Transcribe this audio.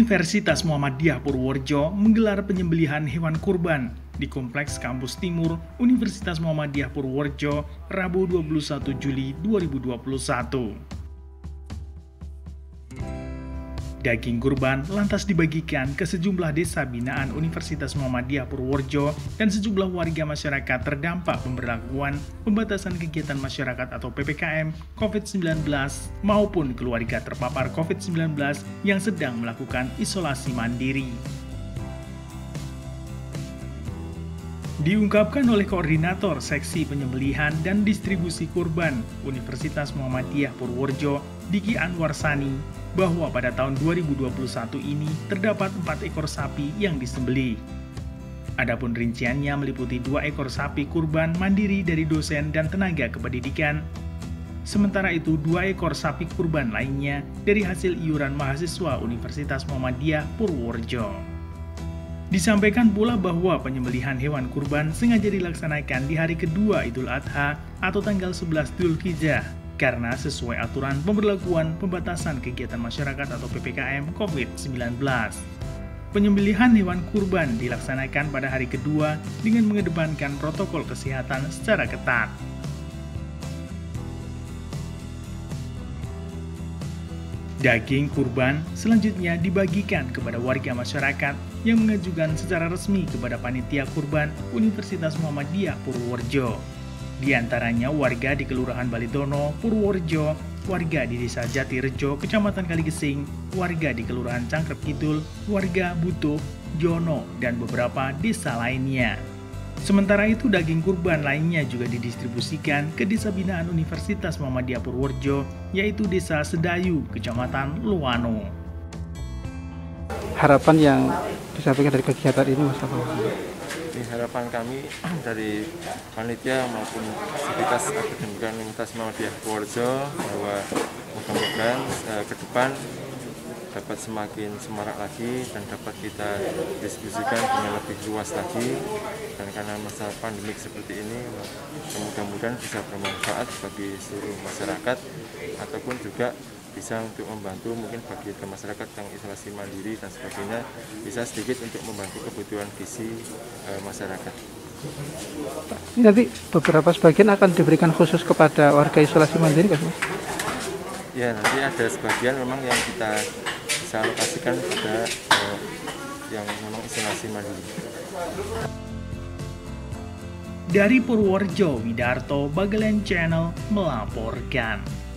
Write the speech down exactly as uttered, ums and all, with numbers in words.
Universitas Muhammadiyah Purworejo menggelar penyembelihan hewan kurban di Kompleks Kampus Timur Universitas Muhammadiyah Purworejo, Rabu dua puluh satu Juli dua ribu dua puluh satu. Daging kurban lantas dibagikan ke sejumlah desa binaan Universitas Muhammadiyah Purworejo dan sejumlah warga masyarakat terdampak pemberlakuan pembatasan kegiatan masyarakat atau P P K M COVID sembilan belas maupun keluarga terpapar COVID sembilan belas yang sedang melakukan isolasi mandiri. Diungkapkan oleh Koordinator Seksi Penyembelihan dan Distribusi Kurban Universitas Muhammadiyah Purworejo, Diki Anwar Sani, bahwa pada tahun dua ribu dua puluh satu ini terdapat empat ekor sapi yang disembelih. Adapun rinciannya meliputi dua ekor sapi kurban mandiri dari dosen dan tenaga kependidikan. Sementara itu, dua ekor sapi kurban lainnya dari hasil iuran mahasiswa Universitas Muhammadiyah Purworejo. Disampaikan pula bahwa penyembelihan hewan kurban sengaja dilaksanakan di hari kedua Idul Adha atau tanggal sebelas Dzulhijjah karena sesuai aturan pemberlakuan pembatasan kegiatan masyarakat atau P P K M COVID sembilan belas. Penyembelihan hewan kurban dilaksanakan pada hari kedua dengan mengedepankan protokol kesehatan secara ketat. Daging kurban selanjutnya dibagikan kepada warga masyarakat yang mengajukan secara resmi kepada Panitia Kurban Universitas Muhammadiyah Purworejo. Di antaranya warga di Kelurahan Balidono, Purworejo, warga di Desa Jatirejo, Kecamatan Kaligesing, warga di Kelurahan Cangkrep Kidul, warga Butuh, Jono, dan beberapa desa lainnya. Sementara itu, daging kurban lainnya juga didistribusikan ke Desa Binaan Universitas Muhammadiyah Purworejo, yaitu Desa Sedayu, Kecamatan Luwano. Harapan yang disampaikan dari kegiatan ini, Mas apa? Harapan kami dari panitia maupun aktivitas akademika Universitas Muhammadiyah Purworejo bahwa mudah-mudahan eh, ke depan dapat semakin semarak lagi dan dapat kita distribusikan dengan lebih luas lagi, dan karena masa pandemik seperti ini mudah-mudahan bisa bermanfaat bagi seluruh masyarakat ataupun juga bisa untuk membantu mungkin bagi masyarakat yang isolasi mandiri dan sebagainya, bisa sedikit untuk membantu kebutuhan gizi e, masyarakat. Nanti beberapa sebagian akan diberikan khusus kepada warga isolasi mandiri kan, Mas? Ya, nanti ada sebagian memang yang kita bisa alokasikan kepada e, yang memang isolasi mandiri. Dari Purworejo, Widarto Bagelen Channel melaporkan.